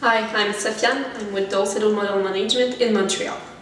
Hi, I'm Safiane. I'm with Dulcedo Model Management in Montreal.